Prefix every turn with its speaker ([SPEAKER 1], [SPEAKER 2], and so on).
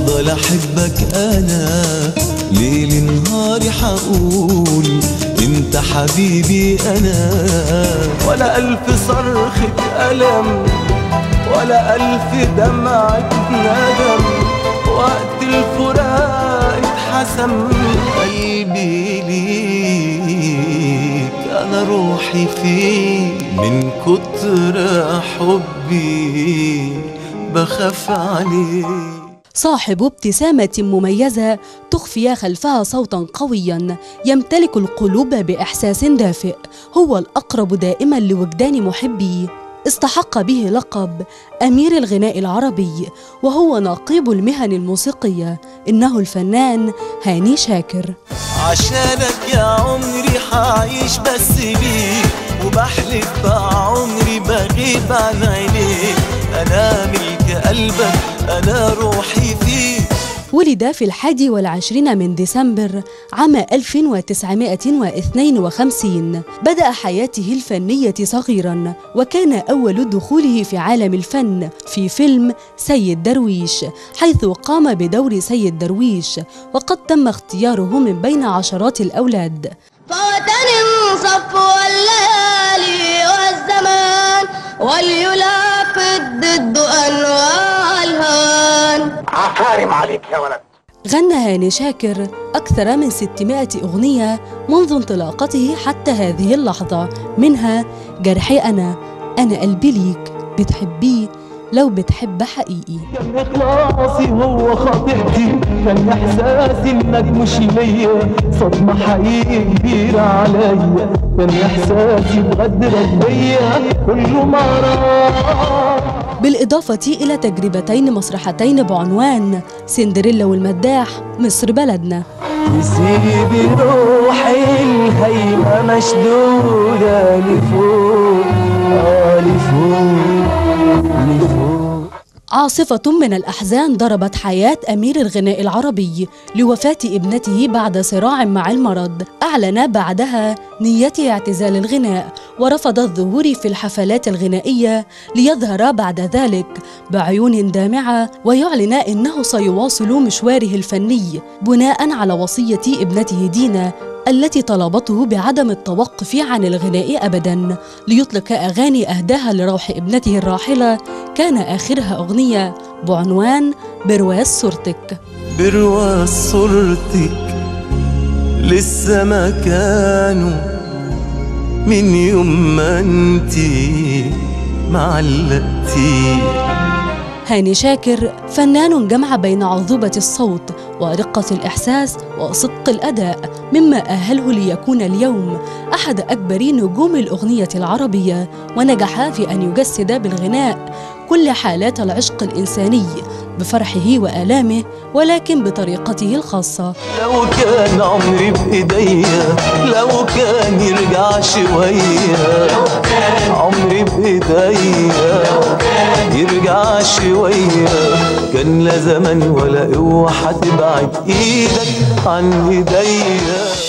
[SPEAKER 1] هفضل احبك انا ليل نهاري حقول انت حبيبي انا. ولا الف صرخة ألم ولا الف دمعة ندم، وقت الفراق اتحسم قلبي ليك انا روحي فيك، من كتر حبي بخاف عليك.
[SPEAKER 2] صاحب ابتسامة مميزة تخفي خلفها صوتا قويا يمتلك القلوب بإحساس دافئ، هو الأقرب دائما لوجدان محبيه، استحق به لقب أمير الغناء العربي، وهو نقيب المهن الموسيقية، إنه الفنان هاني شاكر.
[SPEAKER 1] عشانك يا عمري حعيش بس بيك، وبحلف بعمري بغيب عن عينيك، أنا ملك قلبك أنا روحي فيك.
[SPEAKER 2] ولد في 21 من ديسمبر عام 1952. بدأ حياته الفنية صغيرا، وكان أول دخوله في عالم الفن في فيلم سيد درويش، حيث قام بدور سيد درويش، وقد تم اختياره من بين عشرات الأولاد.
[SPEAKER 3] فوتني صف الليالي والزمان وليلاقي ضد أنواع الهوان.
[SPEAKER 4] عفارم عليك يا ولد.
[SPEAKER 2] غنى هاني شاكر أكثر من 600 أغنية منذ انطلاقته حتى هذه اللحظة، منها جرحي أنا قلبي ليك، بتحبيه لو بتحب حقيقي.
[SPEAKER 1] كان إخلاصي هو خاطئتي، كان إحساسي إنك مش ليا، صدمة حقيقي كبيرة عليا، كان إحساسي بغدرك بيا كله مرار.
[SPEAKER 2] بالإضافة إلى تجربتين مسرحتين بعنوان سندريلا والمداح، مصر بلدنا.
[SPEAKER 1] نسيبي روحي الهيمة مشدودة لفوق لفوق.
[SPEAKER 2] عاصفة من الأحزان ضربت حياة أمير الغناء العربي لوفاة ابنته بعد صراع مع المرض. أعلن بعدها نيته اعتزال الغناء، ورفض الظهور في الحفلات الغنائية، ليظهر بعد ذلك بعيون دامعة ويعلن إنه سيواصل مشواره الفني بناء على وصية ابنته دينا التي طلبته بعدم التوقف عن الغناء أبداً، ليطلق أغاني أهداها لروح ابنته الراحلة، كان آخرها أغنية بعنوان برواز صورتك.
[SPEAKER 1] برواز صورتك لسه ما كانوا من يوم ما انتي معلقتي.
[SPEAKER 2] هاني شاكر فنان جمع بين عذوبة الصوت ورقة الإحساس وصدق الأداء، مما أهله ليكون اليوم أحد أكبر نجوم الأغنية العربية، ونجح في أن يجسد بالغناء كل حالات العشق الإنساني بفرحه وآلامه، ولكن بطريقته الخاصة.
[SPEAKER 1] لو كان عمري بإيديا، لو كان يرجع شوية، عمري بإيديا يرجع شوية، كان لا زمن ولا قوة هتبعد إيدك عن إيديا.